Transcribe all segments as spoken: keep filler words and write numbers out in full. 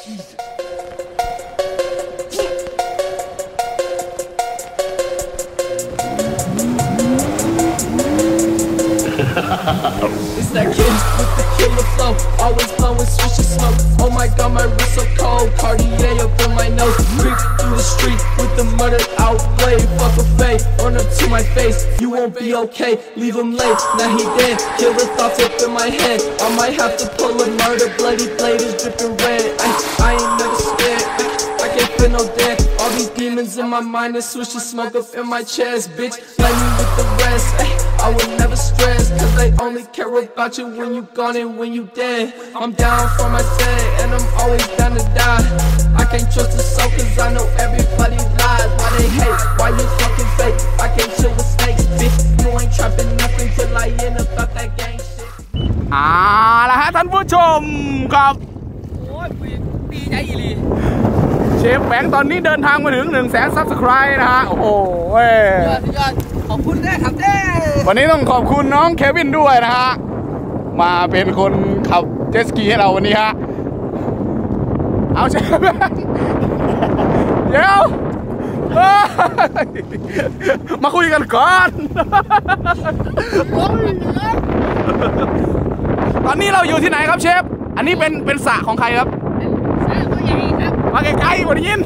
It's that kid with the killer flow, always blowing switch of smoke. Oh my god, my wrist so cold, Cartier up in my nose. Creep through the street with the murder outplay. Fuck a fade, run up to my face, you won't be okay. Leave him late, now he dead. Killer thoughts up in my head, I might have to pull a murder. Bloody blade is dripping red. I, I ain't never scared, I, I can't feel no dead. All these demons in my mind and switch the smoke up in my chest. Bitch, let me with the rest. Ay, I would never stress, cause they only care about you when you gone and when you dead. I'm down for my set, and I'm always down to die. I can't trust the soul, cause I know everybody lies. Why they hate, why you fucking fake? I can't chill with snakes, bitch. You ain't trapping nothing till I end about that gang shit. อ่าแล้วฮะท่านผู้ชมครับโอ้ยดีใจอีหลีเชฟแบงค์ตอนนี้เดินทางมาถึงหนึ่งแสนซับสไครต์นะฮะโอ้โหยอดยอดขอบคุณได้ครับเด้วันนี้ต้องขอบคุณน้องเควินด้วยนะฮะมาเป็นคนขับเจตสกีให้เราวันนี้ฮะเอาเชฟเดี๋ยวมาคุยกันก่อนตอนนี้เราอยู่ที่ไหนครับเชฟอันนี้เป็นเป็นสระของใครครับสระตัวใหญ่ครับมาไกลๆกว่านี้ยิน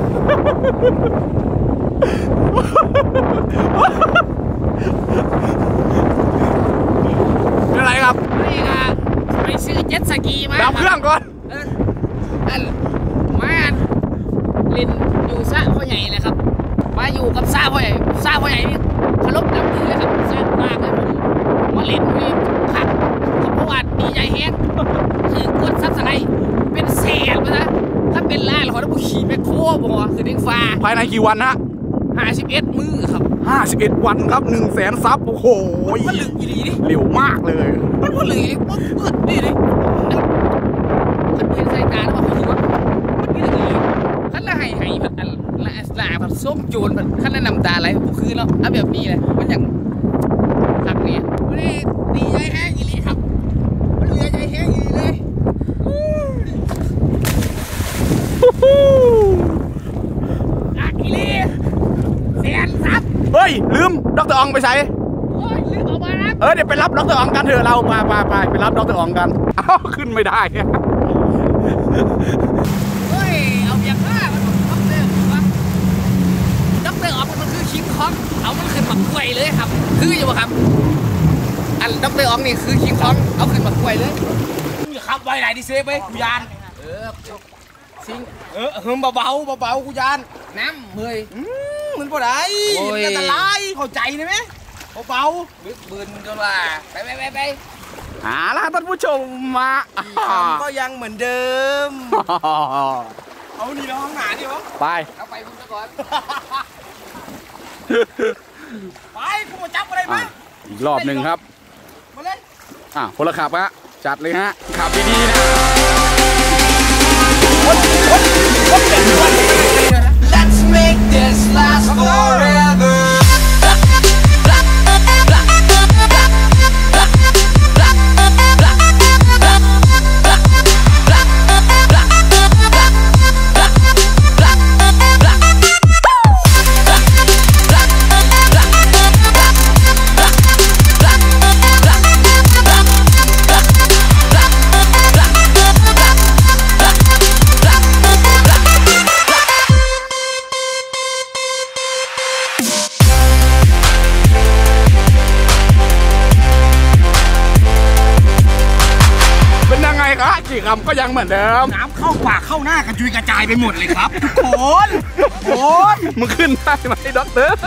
เป็นอะไรครับนี่ค่ะไปซื้อเจ็ตสกีมาดับเครื่องก่อนอันมาเล่นอยู่สระพ่อใหญ่เลยครับมาอยู่กับสระพ่อใหญ่สระพ่อใหญ่นี่เคารพนับถือเลยครับสระมากเลยผมมาเล่นนี่ขัดเพราะว่าดีใจแฮงคือกดซับสไลด์เป็นแสนเลยนะถ้าเป็นล้านเราต้องขี่แมคโครบอกว่าคือเด้งฟ้าภายในกี่วันฮะห้าสิบเอ็ดมือครับห้าสิบเอ็ดวันครับหนึ่งแสนซับโอ้โหมันลึกอีหลีดิเร็วมากเลยมันก็เลยมันเกิดดิดิขันเป็นสายตาแล้วมันคือว่ามันนี่เลยขันละไห้ไห้แบบละละแบบส้มโจรแบบขันละน้ำตาไหลก็คือแล้วเอาแบบนี้เลยมันอย่างขักเนี่ยมันนี่ดีใจแห้งอีหลีครับมันเหลือใจแห้งอีหลีเลยอากิลีแสนซับเฮ้ยลืมดร.อองไปใส่โอ้ยลืมออกมานะเออเดี๋ยวไปรับดร.อองกันเถอะเราไปไปไปไปรับดร.อองกันเอ้าขึ้นไม่ได้เฮ้ยเอาอย่างว่ามันดร.วะดร.อองมันคือคิงคองเอามันขึ้นมากล้วยเลยครับคืออยู่ป่ะครับอันดร.อองนี่คือคิงคองเอาขึ้นมากล้วยเลยขับไว้ไหนดิเซฟไปกูยานเออซิงเออเฮิมเบาๆเบาๆกูยานน้ำเฮ้ยมันบ่ได้มันอันตรายเข้าใจได้ไหมเบาๆบึกบืนจนว่าไปไปไปไปหาล่ะท่านผู้ชมมาก็ยังเหมือนเดิมเอานี่เราห้องหนาดิวะไปเอาไปคุณซะก่อนไปกูมาจับอะไรมาอีกรอบหนึ่งครับมาเล่นอ่ะคนละขับฮะจัดเลยฮะขับดีๆนะLet's make this last forever สี่คำก็ยังเหมือนเดิมน้ำเข้าปากเข้าหน้ากระจุยกระจายไปหมดเลยครับทุกคนโอ้ยมึงขึ้นได้ไหมด็อกเตอร์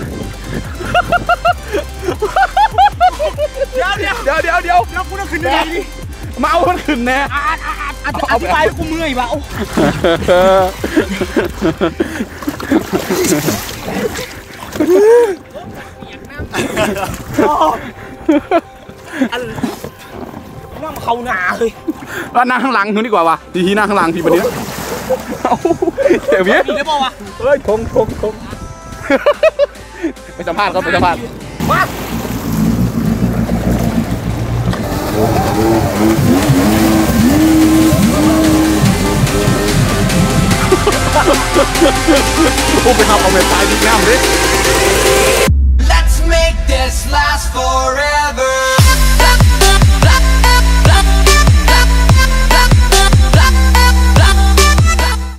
เดี๋ยวเดี๋ยวเดี๋ยวเดี๋ยวเดี๋ยวเดี๋ยวกูต้องขึ้นยังไงดิมาเอามันขึ้นแน่อาอาอาอธิบายให้กูเมื่อยว่ะอันน้ำเขาหนาเลยก็นั่งข้างหลังคุณดีกว่าว่ะทีทีนั่งข้างหลังทีวันนี้เดี๋ยวพี่ได้ป่าววะเฮ้ยทงทงทงไปสัมภาษณ์ครับไปสัมภาษณ์มาโอ้ไปทำเอาแม่ตายดีงามเลย